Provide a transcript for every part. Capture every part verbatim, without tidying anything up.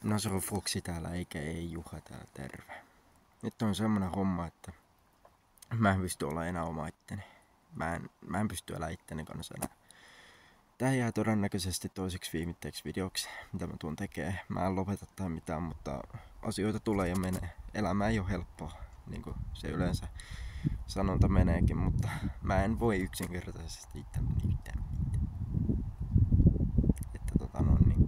No se on Foxi täällä eikä ei Juha täällä, terve. Nyt on semmonen homma, että mä en pysty olla enää oma itteni. Mä en, mä en pysty elää itteni kanssa enää. Tää jää todennäköisesti toiseksi viimitteeksi videoksi, mitä mä tuun tekee. Mä en lopeta tai mitään, mutta asioita tulee ja menee. Elämä ei ole helppoa, niin kuin se yleensä sanonta meneekin, mutta mä en voi yksinkertaisesti itse mitään. Että tota no niin.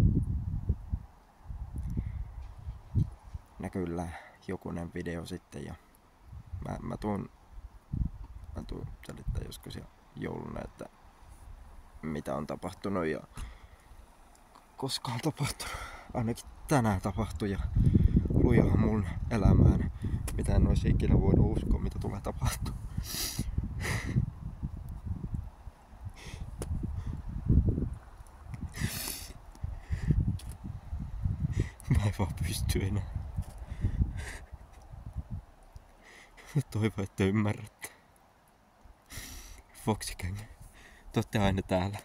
Näkyllä jokunen video sitten ja mä, mä tuun, mä tuun selittää joskus jo jouluna, että mitä on tapahtunut ja koska on tapahtunut. Ainakin tänään tapahtui ja lujahan mun elämään, mitä en olisi ikinä voinut uskoa, mitä tulee tapahtua. Mä en vaan pysty enää. Toivon, että ymmärrätte. Foxikengä, te ootte aina täällä.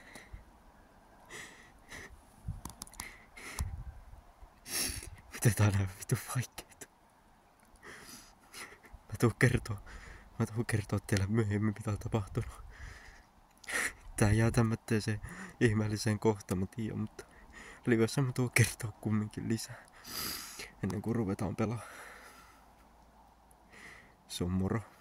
Miten tää on näin vittu vaikeeta. Mä tuun kertoo, mä tuun kertoo teille myöhemmin mitä on tapahtunut. Tää jää tämmöiseen ihmeelliseen kohtaan, mä tiedän, mutta livessä mä tuun kertoo kumminkin lisää. Ennen kuin ruvetaan pelaa. Se on moro.